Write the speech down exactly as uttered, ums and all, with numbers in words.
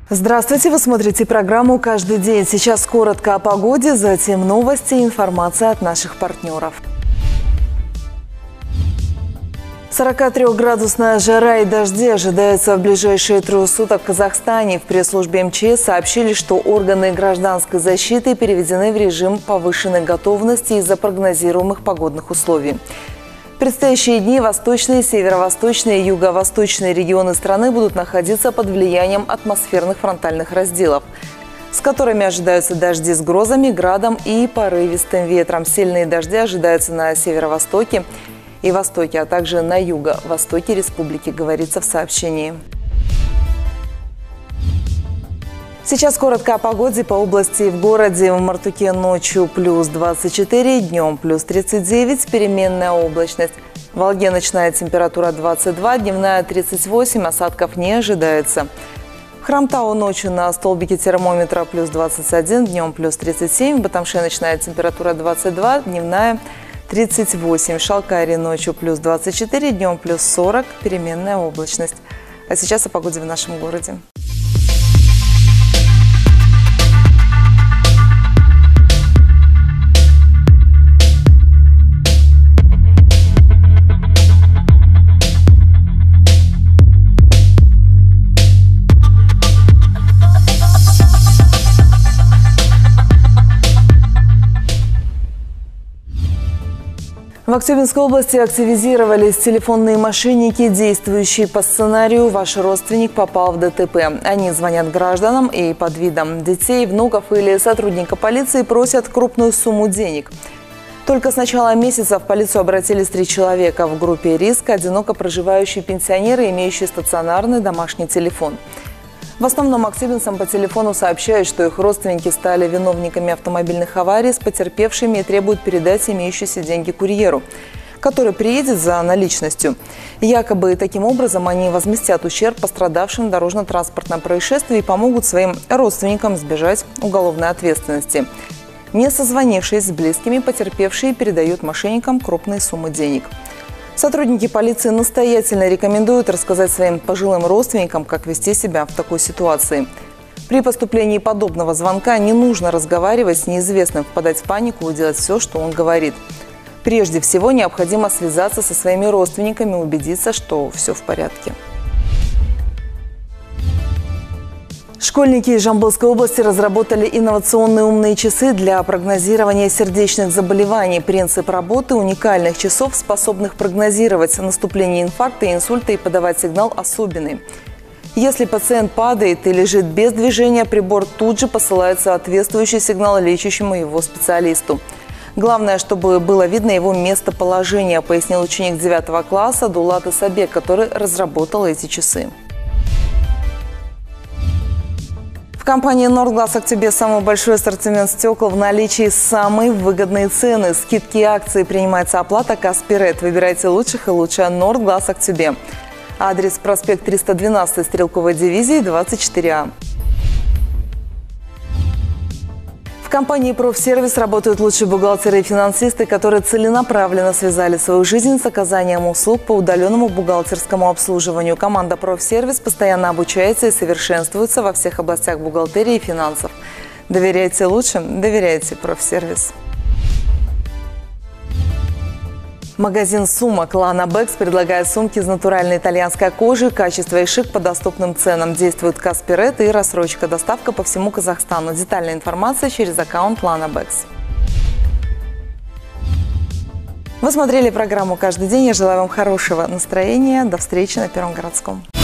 Здравствуйте! Вы смотрите программу «Каждый день». Сейчас коротко о погоде, затем новости и информация от наших партнеров. сорокатрёхградусная жара и дожди ожидаются в ближайшие трое суток в Казахстане. В пресс-службе эм че эс сообщили, что органы гражданской защиты переведены в режим повышенной готовности из-за прогнозируемых погодных условий. В предстоящие дни восточные, северо-восточные и юго-восточные регионы страны будут находиться под влиянием атмосферных фронтальных разделов, с которыми ожидаются дожди с грозами, градом и порывистым ветром. Сильные дожди ожидаются на северо-востоке и востоке, а также на юго-востоке республики, говорится в сообщении. Сейчас коротко о погоде по области и в городе. В Мартуке ночью плюс двадцать четыре, днем плюс тридцать девять, переменная облачность. В Волге ночная температура двадцать два, дневная тридцать восемь, осадков не ожидается. В Хромтау ночью на столбике термометра плюс двадцать один, днем плюс тридцать семь, в Батамше ночная температура двадцать два, дневная тридцать восемь. В Шалкайре ночью плюс двадцать четыре, днем плюс сорок, переменная облачность. А сейчас о погоде в нашем городе. В Актюбинской области активизировались телефонные мошенники, действующие по сценарию «Ваш родственник попал в дэ тэ пэ». Они звонят гражданам и под видом детей, внуков или сотрудника полиции просят крупную сумму денег. Только с начала месяца в полицию обратились три человека. В группе риска одиноко проживающие пенсионеры, имеющие стационарный домашний телефон. В основном актюбинцам по телефону сообщают, что их родственники стали виновниками автомобильных аварий с потерпевшими и требуют передать имеющиеся деньги курьеру, который приедет за наличностью. Якобы таким образом они возместят ущерб пострадавшим в дорожно-транспортном происшествии и помогут своим родственникам избежать уголовной ответственности. Не созвонившись с близкими, потерпевшие передают мошенникам крупные суммы денег. Сотрудники полиции настоятельно рекомендуют рассказать своим пожилым родственникам, как вести себя в такой ситуации. При поступлении подобного звонка не нужно разговаривать с неизвестным, впадать в панику и делать все, что он говорит. Прежде всего необходимо связаться со своими родственниками и убедиться, что все в порядке. Школьники из Жамбылской области разработали инновационные умные часы для прогнозирования сердечных заболеваний. Принцип работы уникальных часов, способных прогнозировать наступление инфаркта и инсульта и подавать сигнал особенный. Если пациент падает и лежит без движения, прибор тут же посылает соответствующий сигнал лечащему его специалисту. Главное, чтобы было видно его местоположение, пояснил ученик девятого класса Дулат Исабек, который разработал эти часы. В компании «Нордглаз Актюбе» самый большой ассортимент стекол в наличии, самые выгодные цены. Скидки и акции, принимается оплата Каспирет. Выбирайте лучших и лучше. «Нордглаз Актюбе». Адрес: проспект триста двенадцать, стрелковой дивизии, двадцать четыре а. В компании «Профсервис» работают лучшие бухгалтеры и финансисты, которые целенаправленно связали свою жизнь с оказанием услуг по удаленному бухгалтерскому обслуживанию. Команда «Профсервис» постоянно обучается и совершенствуется во всех областях бухгалтерии и финансов. Доверяйте лучшим, доверяйте «Профсервис». Магазин сумок «Лана Бэкс» предлагает сумки из натуральной итальянской кожи, качество и шик по доступным ценам. Действует Каспирет и рассрочка. Доставка по всему Казахстану. Детальная информация через аккаунт «Лана Бэкс». Вы смотрели программу «Каждый день». Я желаю вам хорошего настроения. До встречи на Первом городском.